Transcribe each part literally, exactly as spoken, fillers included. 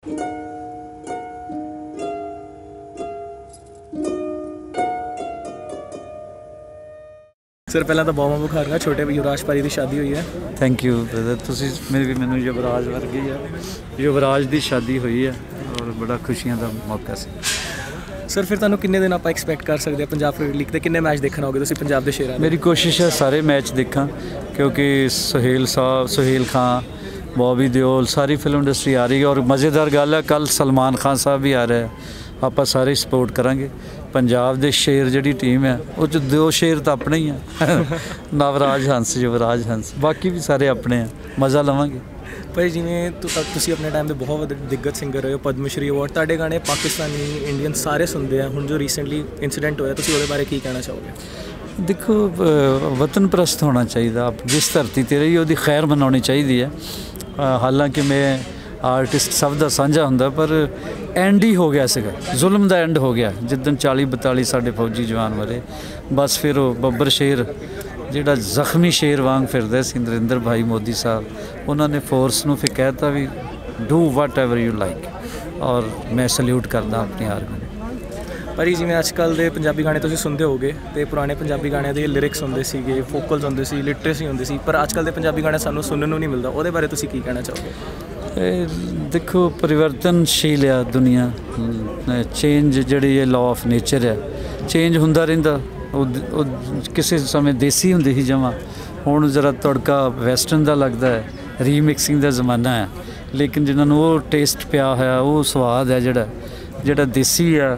Sir ਪਹਿਲਾਂ ਤਾਂ ਬਹੁਤ ਮੁਬਾਰਕਾਂ, ਛੋਟੇ ਯੁਵਰਾਜ ਭਾਜੀ ਦੀ ਸ਼ਾਦੀ ਹੋਈ ਹੈ। ਥੈਂਕ ਯੂ ਬ੍ਰਦਰ, ਤੁਸੀਂ ਮੇਰੇ ਵੀ ਮੈਨੂੰ ਯੁਵਰਾਜ ਵਰਗੇ ਆ। ਯੁਵਰਾਜ ਦੀ ਸ਼ਾਦੀ ਹੋਈ ਹੈ ਔਰ ਬੜਾ ਖੁਸ਼ੀਆਂ ਦਾ ਮੌਕਾ ਸੀ। ਸਰ ਫਿਰ ਤੁਹਾਨੂੰ ਕਿੰਨੇ ਦਿਨ ਆਪਾਂ ਐਕਸਪੈਕਟ ਕਰ ਸਕਦੇ ਹਾਂ ਪੰਜਾਬ ਕ੍ਰਿਕਟ ਲੀਗ 'ਤੇ? ਕਿੰਨੇ ਮੈਚ ਦੇਖਣ ਆਓਗੇ ਤੁਸੀਂ ਪੰਜਾਬ ਦੇ ਸ਼ੇਰਾਂ? ਮੇਰੀ ਕੋਸ਼ਿਸ਼ ਹੈ ਸਾਰੇ ਮੈਚ ਦੇਖਾਂ, ਕਿਉਂਕਿ ਸੁਹੇਲ ਸਾਹਿਬ, ਸੁਹੇਲ ਖਾਂ, ਬੌਬੀ ਦਿਓਲ, ਸਾਰੀ ਫਿਲਮ ਇੰਡਸਟਰੀ ਆ ਰਹੀ ਹੈ। ਔਰ ਮਜ਼ੇਦਾਰ ਗੱਲ ਹੈ, ਕੱਲ੍ਹ ਸਲਮਾਨ ਖਾਨ ਸਾਹਿਬ ਵੀ ਆ ਰਿਹਾ। ਆਪਾਂ ਸਾਰੇ ਸਪੋਰਟ ਕਰਾਂਗੇ। ਪੰਜਾਬ ਦੇ ਸ਼ੇਰ ਜਿਹੜੀ ਟੀਮ ਹੈ ਉਹ 'ਚ ਦੋ ਸ਼ੇਰ ਤਾਂ ਆਪਣੇ ਹੀ ਆ, ਨਵਰਾਜ ਹੰਸ, ਯੁਵਰਾਜ ਹੰਸ, ਬਾਕੀ ਵੀ ਸਾਰੇ ਆਪਣੇ ਆ। ਮਜ਼ਾ ਲਵਾਂਗੇ। ਭਾਈ ਜਿਵੇਂ ਤੁਸੀਂ ਆਪਣੇ ਟਾਈਮ ਦੇ ਬਹੁਤ ਦਿੱਗਜ ਸਿੰਗਰ ਹੋਏ ਹੋ, ਪਦਮ ਸ਼੍ਰੀ ਅਵਾਰਡ, ਤੁਹਾਡੇ ਗਾਣੇ ਪਾਕਿਸਤਾਨੀ, ਇੰਡੀਅਨ ਸਾਰੇ ਸੁਣਦੇ ਆ। ਹੁਣ ਜੋ ਰੀਸੈਂਟਲੀ ਇੰਸੀਡੈਂਟ ਹੋਇਆ, ਤੁਸੀਂ ਉਹਦੇ ਬਾਰੇ ਕੀ ਕਹਿਣਾ ਚਾਹੋਗੇ? ਦੇਖੋ, ਵਤਨ ਪ੍ਰਸਤ ਹੋਣਾ ਚਾਹੀਦਾ। ਜਿਸ ਧਰਤੀ 'ਤੇ ਰਹੀ ਉਹਦੀ ਖੈਰ ਮਨਾਉਣੀ ਚਾਹੀਦੀ ਹੈ। ਹਾਲਾਂਕਿ ਮੈਂ ਆਰਟਿਸਟ ਸਭ ਦਾ ਸਾਂਝਾ ਹੁੰਦਾ, ਪਰ ਐਂਡ ਹੀ ਹੋ ਗਿਆ ਸੀਗਾ, ਜ਼ੁਲਮ ਦਾ ਐਂਡ ਹੋ ਗਿਆ ਜਿੱਦਣ ਚਾਲੀ ਬਤਾਲੀ ਸਾਡੇ ਫੌਜੀ ਜਵਾਨ ਮਰੇ। ਬਸ ਫਿਰ ਉਹ ਬੱਬਰ ਸ਼ੇਰ ਜਿਹੜਾ ਜ਼ਖਮੀ ਸ਼ੇਰ ਵਾਂਗ ਫਿਰਦਾ ਸੀ, ਨਰਿੰਦਰ ਭਾਈ ਮੋਦੀ ਸਾਹਿਬ, ਉਹਨਾਂ ਨੇ ਫੋਰਸ ਨੂੰ ਫਿਰ ਕਹਿ ਤਾ ਵੀ do whatever you like. ਔਰ ਮੈਂ ਸਲਿਊਟ ਕਰਦਾ ਆਪਣੀ ਆਰਮੀ ਨੂੰ। ਪਰ ਜਿਵੇਂ ਅੱਜ ਕੱਲ੍ਹ ਦੇ ਪੰਜਾਬੀ ਗਾਣੇ ਤੁਸੀਂ ਸੁਣਦੇ ਹੋਗੇ, ਅਤੇ ਪੁਰਾਣੇ ਪੰਜਾਬੀ ਗਾਣਿਆਂ ਦੇ ਲਿਰਿਕਸ ਹੁੰਦੇ ਸੀਗੇ, ਫੋਕਲਸ ਹੁੰਦੇ ਸੀ, ਲਿਟਰੇਸੀ ਹੁੰਦੀ ਸੀ, ਪਰ ਅੱਜ ਕੱਲ੍ਹ ਦੇ ਪੰਜਾਬੀ ਗਾਣੇ ਸਾਨੂੰ ਸੁਣਨ ਨੂੰ ਨਹੀਂ ਮਿਲਦਾ। ਉਹਦੇ ਬਾਰੇ ਤੁਸੀਂ ਕੀ ਕਹਿਣਾ ਚਾਹੋਗੇ? ਇਹ ਦੇਖੋ, ਪਰਿਵਰਤਨਸ਼ੀਲ ਆ ਦੁਨੀਆ, ਚੇਂਜ ਜਿਹੜੀ ਇਹ ਲਾਅ ਆਫ ਨੇਚਰ ਹੈ, ਚੇਂਜ ਹੁੰਦਾ ਰਹਿੰਦਾ। ਉਹ ਕਿਸੇ ਸਮੇਂ ਦੇਸੀ ਹੁੰਦੀ ਸੀ ਜਮਾਂ, ਹੁਣ ਜ਼ਰਾ ਤੜਕਾ ਵੈਸਟਰਨ ਦਾ ਲੱਗਦਾ ਹੈ, ਰੀਮਿਕਸਿੰਗ ਦਾ ਜ਼ਮਾਨਾ ਹੈ। ਲੇਕਿਨ ਜਿਹਨਾਂ ਨੂੰ ਉਹ ਟੇਸਟ ਪਿਆ ਹੋਇਆ, ਉਹ ਸਵਾਦ ਹੈ ਜਿਹੜਾ ਜਿਹੜਾ ਦੇਸੀ ਆ,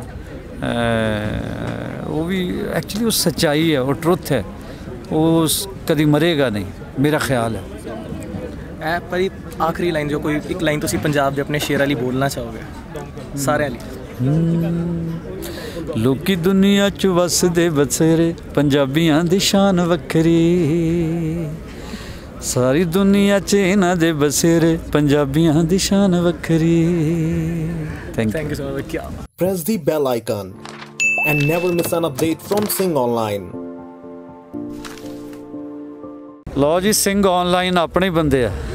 ਉਹ ਵੀ ਐਕਚੁਅਲੀ ਉਹ ਸੱਚਾਈ ਹੈ, ਉਹ ਟਰੁੱਥ ਹੈ, ਉਹ ਕਦੀ ਮਰੇਗਾ ਨਹੀਂ, ਮੇਰਾ ਖਿਆਲ ਹੈ। ਇਹ ਭਾਈ ਆਖਰੀ ਲਾਈਨ, ਜੋ ਕੋਈ ਇੱਕ ਲਾਈਨ ਤੁਸੀਂ ਪੰਜਾਬ ਦੇ ਆਪਣੇ ਸ਼ੇਰਾਂ ਲਈ ਬੋਲਣਾ ਚਾਹੋਗੇ ਸਾਰਿਆਂ ਲਈ? ਲੋਕੀ ਦੁਨੀਆ 'ਚ ਵਸਦੇ ਬਸੇਰੇ, ਪੰਜਾਬੀਆਂ ਦੀ ਸ਼ਾਨ ਵੱਖਰੀ। ਸਾਰੀ ਦੁਨੀਆ 'ਚ ਇਹਨਾਂ ਦੇ ਬਸੇਰੇ, ਪੰਜਾਬੀਆਂ ਦੀ ਸ਼ਾਨ ਵੱਖਰੀ। Thank you so much. Press the bell icon and never miss an update from Sing Online. ਲਓ ਜੀ, ਸਿੰਘ ਆਨਲਾਈਨ ਆਪਣੇ ਹੀ ਬੰਦੇ ਆ।